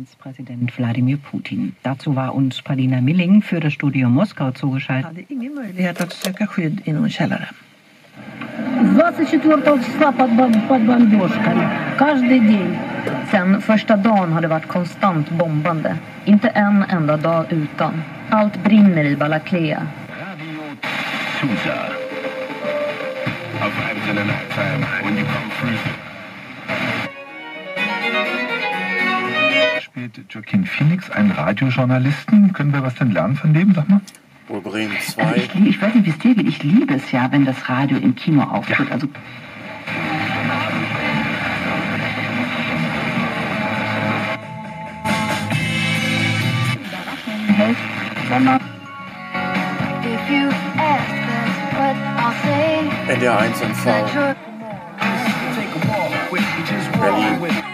Russlands Präsident Wladimir Putin. Dazu war uns Paulina Milling für das Studio Moskau zugeschaltet. Hade ingen möjlighet att söka skydd i någon källare. 24 числа под бомбежкой. Каждый день. Sen första dagen har det varit konstant bombande. Inte en enda dag utan. Allt brinner i Balakleia. Radio Tusa. Auf Antenne FM when you come through. Spielt Joaquin Phoenix einen Radiojournalisten? Können wir was denn lernen von dem, sag mal? Bremen 2. Also ich weiß nicht, wie es dir geht. Ich liebe es ja, wenn das Radio im Kino auftritt. Ja. Also NDR 1 und V. Berlin.